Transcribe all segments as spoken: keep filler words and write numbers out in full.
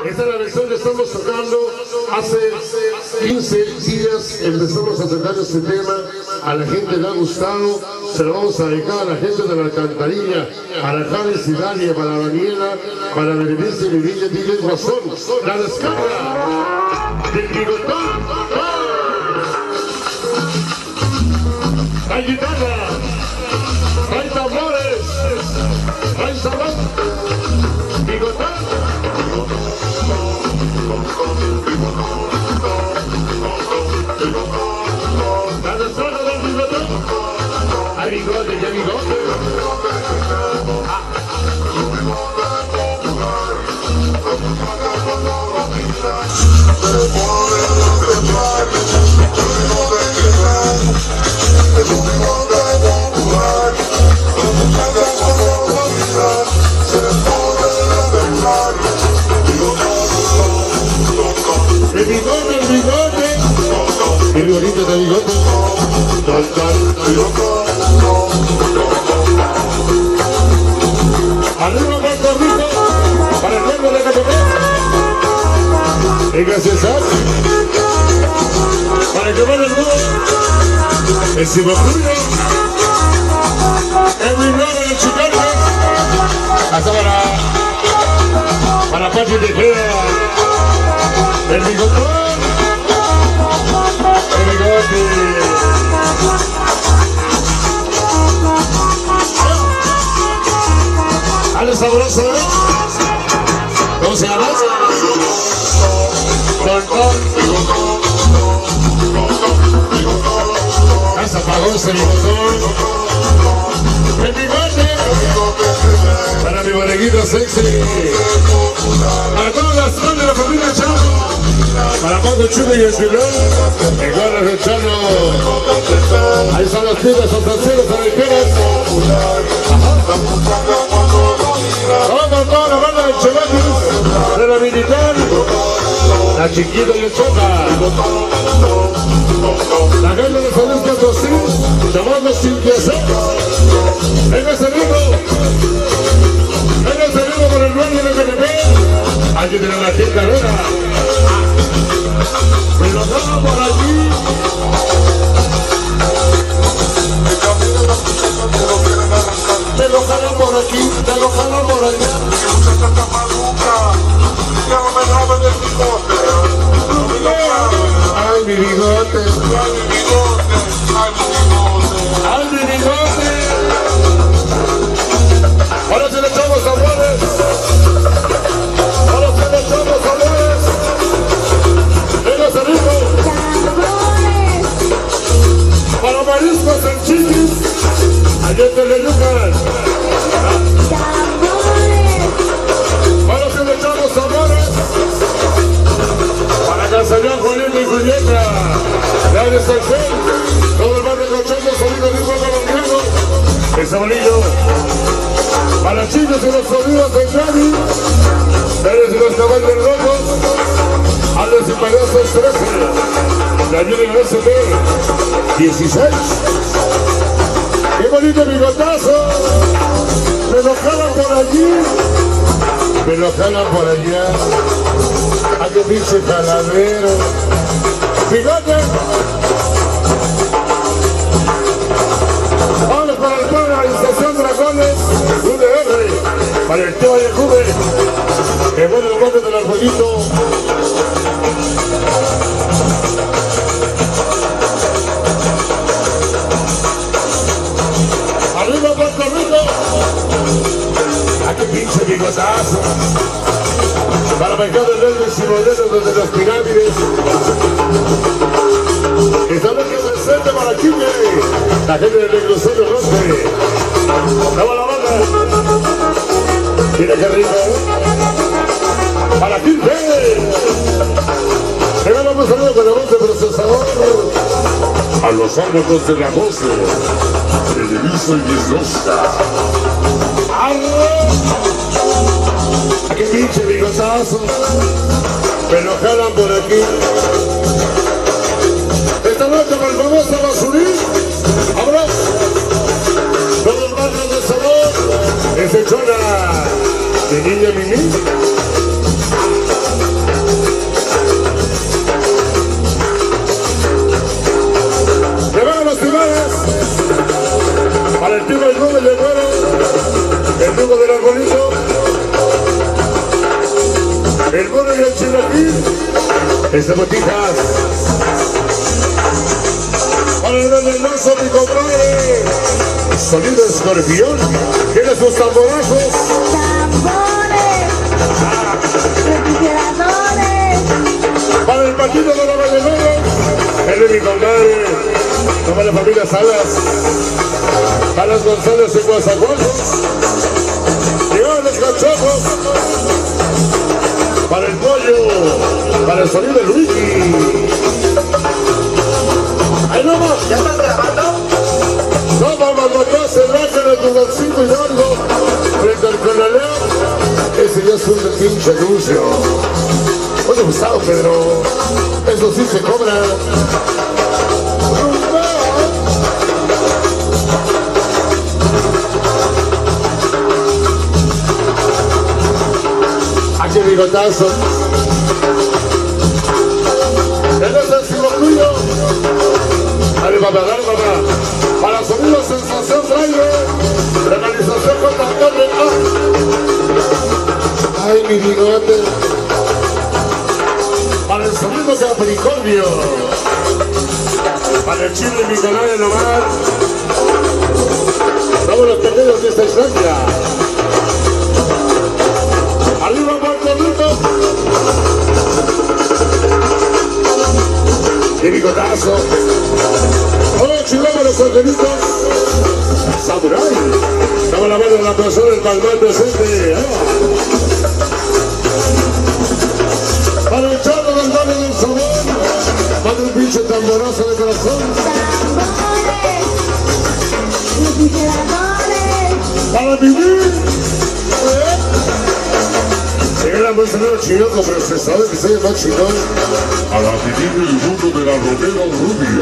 Esta es la versión que estamos tocando. Hace quince días empezamos a tocar este tema. A la gente le ha gustado. Se lo vamos a dedicar a la gente de la Alcantarilla, a la Javes y Dalia, para Daniela, para Berenice y Villa, Dile Guasón, la descarga del bigotón. Hay guitarra, hay tambores, hay salón, bigotón. La descarga del bigotón. Hay bigote, ya bigote. El bigote, el bigote. El bonito de bigote. Arriba Puerto Rico, para el pueblo de Catepec. Venga César, para que vaya el mundo. El Ciboculio, el Winero, el Chicano. Hasta para, para Pachi Tejeda. El bigotón, el bigote. Dale sabroso, ¿eh? ¿Cómo se llama? Tontón. Ya se apagó ese bigotón. El bigote. Para mi boneguito sexy. Para todas las fans de la familia Chano. Para Paco Chulo y el Chilón. El gorro de Chano. Ahí están los pibes, son franceses, americanas. Vamos toda la banda de Chevatis, de la militar, la Chiquita y el Choca, la gente de San Luis Potosí, llamando sin que hacer. Venga ese ritmo, venga ese ritmo por el dueño de Catepec. Aquí tiene la Gil Carrera. Me lo damos por aquí. Te lo jalan por aquí, te lo jalan por allá. Ay, mi bigote. Ay, mi bigote. Ahora se le echamos sabores. Ahora se le echamos sabores. Venga, salimos. Para mariscos en chiquis. Ayer te le yucan. Ahora se le echamos sabores. Para Castellán, Julieta y Julieta. La de Salcel. Todo el barrio Cochando, sonido de ritmo colombiano. El sabolillo. Para chicos y los sonidos de Cali. Pérez y los caballos del rojo. Aldes y Payasos trece. Daniel y el S P dieciséis. ¡Qué bonito bigotazo! Me lo jalan por allí. Me lo jalan por allá. ¡A qué pinche jaladero! ¡Bigote! Vamos para el pueblo de la Estación Dragones U D R. Para el Teo de Cube. Que bueno el golpe del arbolito. ¡Arriba Puerto Rico! ¡A qué pinche bigotazo! Para mercados verdes y modelos desde las pirámides. Esta vez que se siente para Quique. La gente del Negrosero Roque. ¡Vamos la banda! Mira qué rico, ¿eh? ¡Para Quique! Le damos un saludo con la voz de procesador. A los árboles de la voz. Televisa y Dislosta. ¡A qué pinche bigotazo! Me lo jalan por aquí. Esta noche con el famoso Basurín. ¡Vámonos! Todo el barrio de sabor. Ese chona de niña Mimi. Para el tío del Rubén de Güero, el Hugo del Arbolito, el Mono y el Chilaquín, este Botijas. Para el gran hermoso, mi compadre, Sonido Escorpión, tiene sus tamborazos. Tambores, refrigeradores. Para el partido de la Vallenera, el de mi compadre, para la familia Salas, para los González y Guasaguasos, llegaron los cachorros, para el pollo, para el sonido de Luigi. Ahí vamos. ¿Ya estás grabando? No, vamos, vamos, se raja de tu bolsito y largo, frente al Conaleo. Ese ya es un pinche anuncio. Oye, Gustavo, Pedro, eso sí se cobra. Aquí bigotazo. Ese es el simulcrillo. Dale, papá, dale, papá. Para sonido sensación trailer. Realización J R A. Ay, mi bigote. Para el sonido Capricornio. Para el chile mi canal de Nomar. Somos los pequeños de esta instancia. Arriba Puerto Rico. Y bigotazo. Hola, chilamos los angelitos. Samurai. Estamos la mano de la persona del palmar presente. Para el charro del barrio del sabor. Manda un pinche tamborazo de corazón. Tambores, refrigeradores. Para vivir. Llega la mencionada chinoco, pero se sabe que se llama chingón. A la vivir el mundo de la Romero Rubio.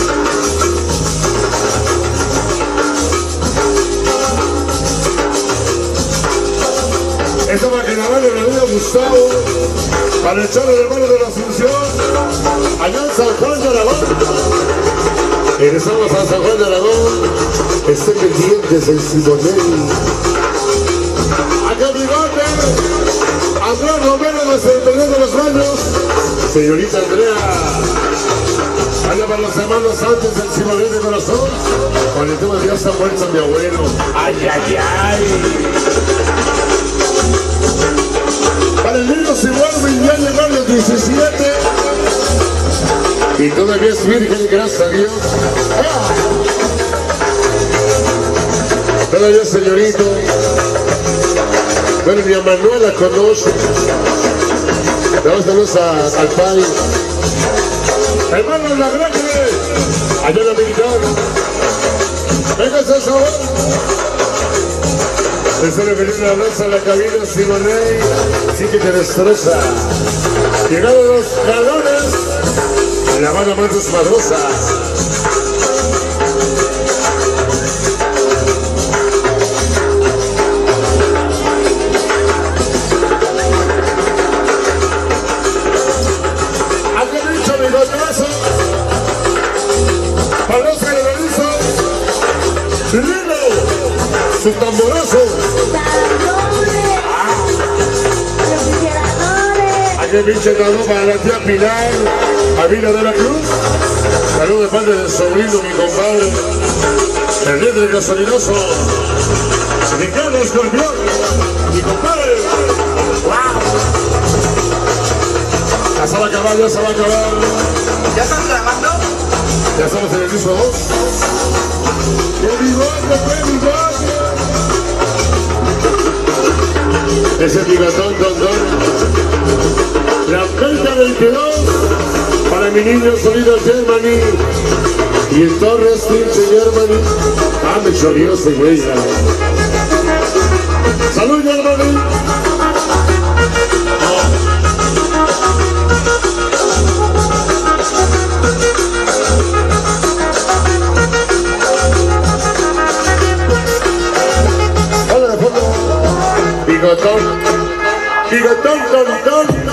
Esta máquina vale la vida Gustavo. Para echarle el hermano de la Asunción. Allá en San Juan de Aragón. Regresamos a San Juan de Aragón. Estén pendientes en Simonel. Acá bigote. Andrea Romero, nuestro interior de los baños. Señorita Andrea. Allá para los hermanos antes del Simonel de corazón. Con el tema de ya está muerto mi abuelo. Ay, ay, ay. Para el niño Simón ya llegaron los diecisiete. Y todavía es virgen, gracias a Dios. ¡Ah! Todavía señorito. Bueno, mi Manuel la conoce. Damos saludos a, al padre. Hermano La Grande. Allá en la militar. Venga ese sabor. Deseo venir a lanza a la cabina Simonei. Sí que te destroza. Llegaron los galones. La mano más desmadrosa. Sus tamborazos. Tambores, refrigeradores. Aquí pinche saludo para la tía Pilar, Avila de la Cruz. Saludo de parte del sobrino, mi compadre. El líder gasolinoso. Ricardo Escorpión, mi compadre. ¡Wow! Ya se va a acabar, ya se va a acabar. ¿Ya están grabando? Ya estamos en el disco dos. ¡Qué bigote, qué bigote! Ese bigatón, don, don. La Delta veintidós para mi niño sonido Germany. Y el Torres, pinche Germany. Ah, me chorió ese güey. ¡Salud, Germany! Bigotón, bigotón, don, don.